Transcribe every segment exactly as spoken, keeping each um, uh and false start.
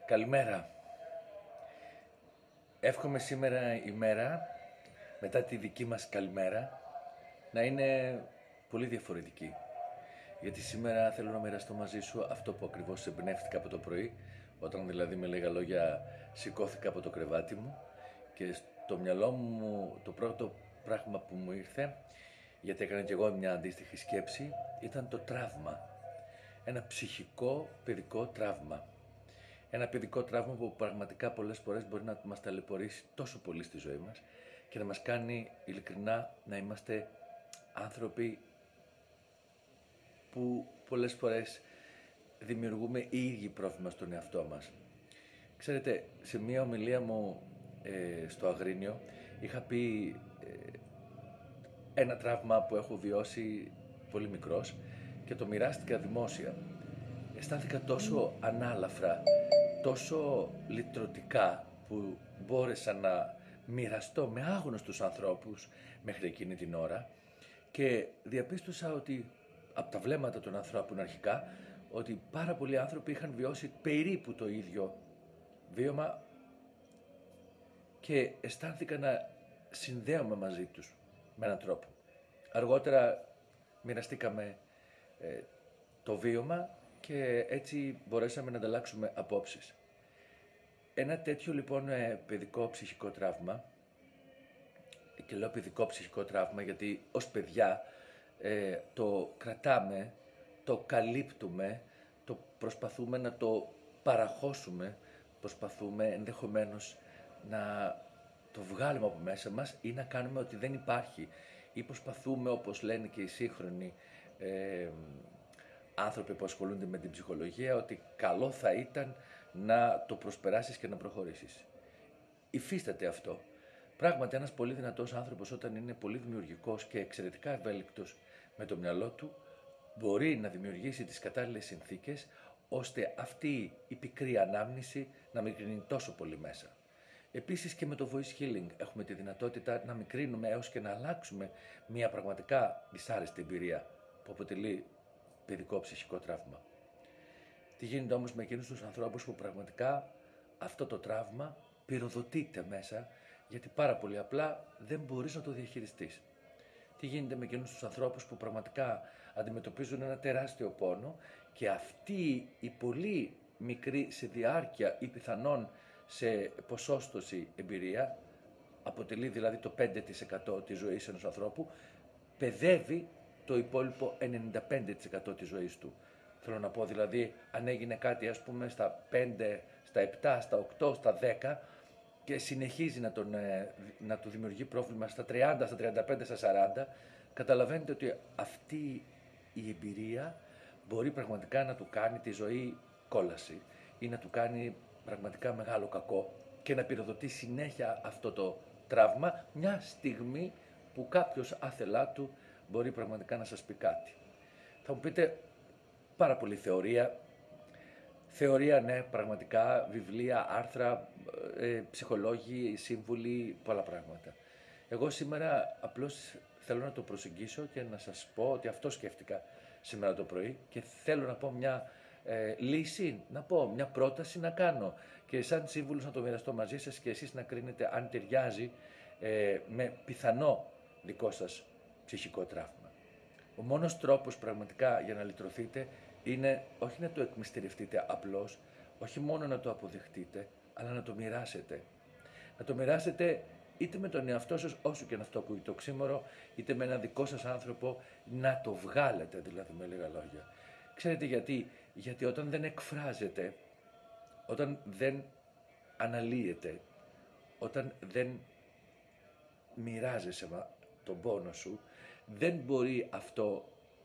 Καλημέρα. Εύχομαι σήμερα η μέρα, μετά τη δική μας καλημέρα, να είναι πολύ διαφορετική. Γιατί σήμερα θέλω να μοιραστώ μαζί σου αυτό που ακριβώς εμπνεύστηκα από το πρωί, όταν δηλαδή με λίγα λόγια σηκώθηκα από το κρεβάτι μου και στο μυαλό μου το πρώτο πράγμα που μου ήρθε, γιατί έκανα και εγώ μια αντίστοιχη σκέψη, ήταν το τραύμα. Ένα ψυχικό παιδικό τραύμα. Ένα παιδικό τραύμα που πραγματικά πολλές φορές μπορεί να μας ταλαιπωρήσει τόσο πολύ στη ζωή μας και να μας κάνει ειλικρινά να είμαστε άνθρωποι που πολλές φορές δημιουργούμε οι ίδιοι πρόβλημα στον εαυτό μας. Ξέρετε, σε μια ομιλία μου ε, στο Αγρίνιο είχα πει ε, ένα τραύμα που έχω βιώσει πολύ μικρός και το μοιράστηκα δημόσια. Αισθάνθηκα τόσο ανάλαφρα, τόσο λυτρωτικά που μπόρεσα να μοιραστώ με άγνωστους ανθρώπους μέχρι εκείνη την ώρα και διαπίστωσα ότι από τα βλέμματα των ανθρώπων αρχικά ότι πάρα πολλοί άνθρωποι είχαν βιώσει περίπου το ίδιο βίωμα και αισθάνθηκα να συνδέομαι μαζί τους με έναν τρόπο. Αργότερα μοιραστήκαμε ε, το βίωμα και έτσι μπορέσαμε να ανταλλάξουμε απόψεις. Ένα τέτοιο λοιπόν παιδικό ψυχικό τραύμα, και λέω παιδικό ψυχικό τραύμα γιατί ως παιδιά ε, το κρατάμε, το καλύπτουμε, το προσπαθούμε να το παραχώσουμε, προσπαθούμε ενδεχομένως να το βγάλουμε από μέσα μας ή να κάνουμε ότι δεν υπάρχει ή προσπαθούμε, όπως λένε και οι σύγχρονοι ε, άνθρωποι που ασχολούνται με την ψυχολογία, ότι καλό θα ήταν να το προσπεράσεις και να προχωρήσεις. Υφίσταται αυτό. Πράγματι, ένας πολύ δυνατός άνθρωπος όταν είναι πολύ δημιουργικός και εξαιρετικά ευέλικτος με το μυαλό του, μπορεί να δημιουργήσει τις κατάλληλες συνθήκες, ώστε αυτή η πικρή ανάμνηση να μικρύνει τόσο πολύ μέσα. Επίσης και με το voice healing έχουμε τη δυνατότητα να μικρύνουμε έως και να αλλάξουμε μια πραγματικά δυσάρεστη εμπειρία που αποτελεί παιδικό ψυχικό τραύμα. Τι γίνεται όμως με εκείνους τους ανθρώπους που πραγματικά αυτό το τραύμα πυροδοτείται μέσα, γιατί πάρα πολύ απλά δεν μπορείς να το διαχειριστείς. Τι γίνεται με εκείνους τους ανθρώπους που πραγματικά αντιμετωπίζουν ένα τεράστιο πόνο και αυτή η πολύ μικρή σε διάρκεια ή πιθανόν σε ποσόστοση εμπειρία, αποτελεί δηλαδή το πέντε τοις εκατό της ζωής ενός ανθρώπου, παιδεύει το υπόλοιπο ενενήντα πέντε τοις εκατό της ζωής του. Θέλω να πω δηλαδή, αν έγινε κάτι ας πούμε στα πέντε, στα επτά, στα οκτώ, στα δέκα και συνεχίζει να, τον, να του δημιουργεί πρόβλημα στα τριάντα, στα τριάντα πέντε, στα σαράντα, καταλαβαίνετε ότι αυτή η εμπειρία μπορεί πραγματικά να του κάνει τη ζωή κόλαση ή να του κάνει πραγματικά μεγάλο κακό και να πυροδοτεί συνέχεια αυτό το τραύμα μια στιγμή που κάποιος άθελά του μπορεί πραγματικά να σας πει κάτι. Θα μου πείτε πάρα πολύ θεωρία. Θεωρία, ναι, πραγματικά, βιβλία, άρθρα, ε, ψυχολόγοι, σύμβουλοι, πολλά πράγματα. Εγώ σήμερα απλώς θέλω να το προσεγγίσω και να σας πω ότι αυτό σκέφτηκα σήμερα το πρωί και θέλω να πω μια ε, λύση, να πω μια πρόταση να κάνω και σαν σύμβουλος να το μοιραστώ μαζί σας και εσείς να κρίνετε αν ταιριάζει ε, με πιθανό δικό σας ψυχικό τραύμα. Ο μόνος τρόπος πραγματικά για να λυτρωθείτε είναι όχι να το εκμυστηρευτείτε απλώς, όχι μόνο να το αποδεχτείτε, αλλά να το μοιράσετε. Να το μοιράσετε είτε με τον εαυτό σας, όσο και να αυτό ακούει το οξύμορο, είτε με έναν δικό σας άνθρωπο, να το βγάλετε δηλαδή με λίγα λόγια. Ξέρετε γιατί? Γιατί όταν δεν εκφράζετε, όταν δεν αναλύετε, όταν δεν μοιράζεσαι τον πόνο σου, δεν μπορεί αυτό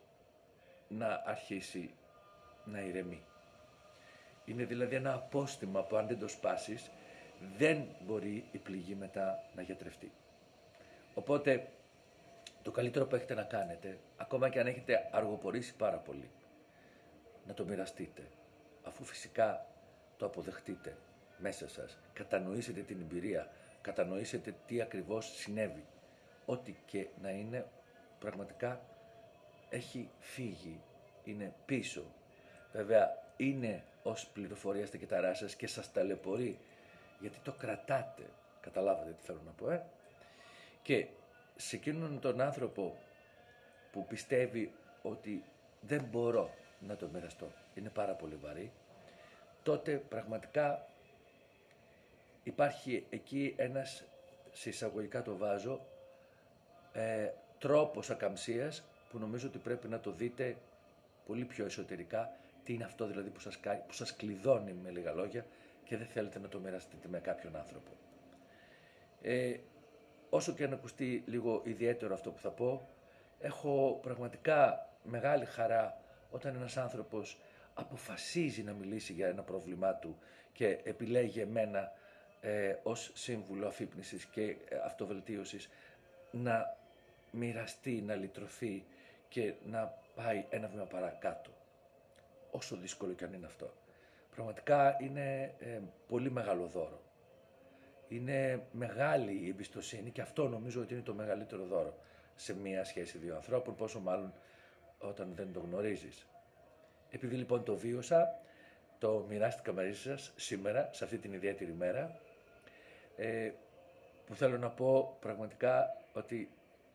να αρχίσει να ηρεμεί. Είναι δηλαδή ένα απόστημα που αν δεν το σπάσεις, δεν μπορεί η πληγή μετά να γιατρευτεί. Οπότε, το καλύτερο που έχετε να κάνετε, ακόμα και αν έχετε αργοπορήσει πάρα πολύ, να το μοιραστείτε, αφού φυσικά το αποδεχτείτε μέσα σας, κατανοήσετε την εμπειρία, κατανοήσετε τι ακριβώς συνέβη, ό,τι και να είναι πραγματικά έχει φύγει, είναι πίσω. Βέβαια, είναι ως πληροφορία στα κυταρά σας και σας ταλαιπωρεί, γιατί το κρατάτε, καταλάβατε τι θέλω να πω, ε? Και σε εκείνον τον άνθρωπο που πιστεύει ότι δεν μπορώ να το μοιραστώ, είναι πάρα πολύ βαρύ, τότε πραγματικά υπάρχει εκεί ένας, σε εισαγωγικά το βάζω, ε, τρόπος ακαμψίας που νομίζω ότι πρέπει να το δείτε πολύ πιο εσωτερικά, τι είναι αυτό δηλαδή που σας, που σας κλειδώνει με λίγα λόγια και δεν θέλετε να το μοιραστείτε με κάποιον άνθρωπο. Ε, όσο και αν ακουστεί λίγο ιδιαίτερο αυτό που θα πω, έχω πραγματικά μεγάλη χαρά όταν ένας άνθρωπος αποφασίζει να μιλήσει για ένα πρόβλημά του και επιλέγει εμένα ε, ως σύμβουλο αφύπνισης και αυτοβελτίωσης να μοιραστεί, να λυτρωθεί και να πάει ένα βήμα παρακάτω. Όσο δύσκολο και αν είναι αυτό. Πραγματικά είναι ε, πολύ μεγάλο δώρο. Είναι μεγάλη η εμπιστοσύνη και αυτό νομίζω ότι είναι το μεγαλύτερο δώρο σε μία σχέση δύο ανθρώπων, πόσο μάλλον όταν δεν το γνωρίζεις. Επειδή λοιπόν το βίωσα, το μοιράστηκα μαζί σας σήμερα, σε αυτή την ιδιαίτερη μέρα, ε, που θέλω να πω πραγματικά ότι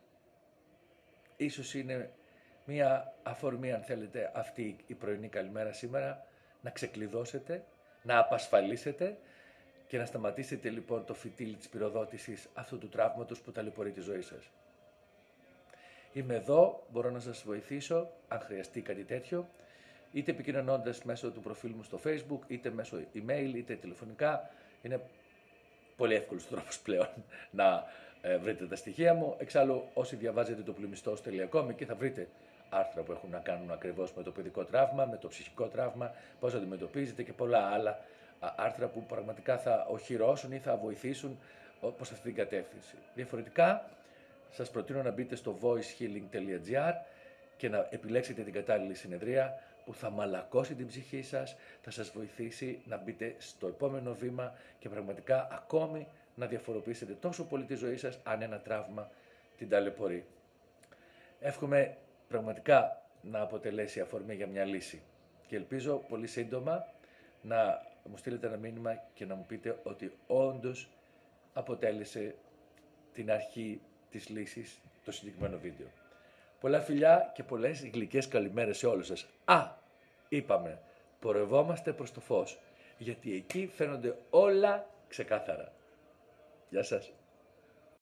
ίσως είναι μία αφορμή, αν θέλετε, αυτή η πρωινή καλημέρα σήμερα, να ξεκλειδώσετε, να απασφαλίσετε και να σταματήσετε λοιπόν το φυτίλι της πυροδότησης αυτού του τραύματος που ταλαιπωρεί τη ζωή σας. Είμαι εδώ, μπορώ να σας βοηθήσω, αν χρειαστεί κάτι τέτοιο, είτε επικοινωνώντας μέσω του προφίλ μου στο Facebook, είτε μέσω email, είτε τηλεφωνικά. Είναι πολύ εύκολος τρόπος πλέον να ε, βρείτε τα στοιχεία μου. Εξάλλου, όσοι διαβάζετε το πλημιστός τελεία com, εκεί θα βρείτε άρθρα που έχουν να κάνουν ακριβώς με το παιδικό τραύμα, με το ψυχικό τραύμα, πώς αντιμετωπίζετε και πολλά άλλα άρθρα που πραγματικά θα οχυρώσουν ή θα βοηθήσουν προς αυτή την κατεύθυνση. Διαφορετικά, σας προτείνω να μπείτε στο voice healing τελεία gr και να επιλέξετε την κατάλληλη συνεδρία που θα μαλακώσει την ψυχή σας, θα σας βοηθήσει να μπείτε στο επόμενο βήμα και πραγματικά ακόμη να διαφοροποιήσετε τόσο πολύ τη ζωή σας αν ένα τραύμα την ταλαιπωρεί. Εύχομαι πραγματικά να αποτελέσει αφορμή για μια λύση και ελπίζω πολύ σύντομα να μου στείλετε ένα μήνυμα και να μου πείτε ότι όντως αποτέλεσε την αρχή της λύσης το συγκεκριμένο βίντεο. Πολλά φιλιά και πολλές γλυκές καλημέρες σε όλους σας. Α, είπαμε, πορευόμαστε προς το φως, γιατί εκεί φαίνονται όλα ξεκάθαρα. Γεια σας.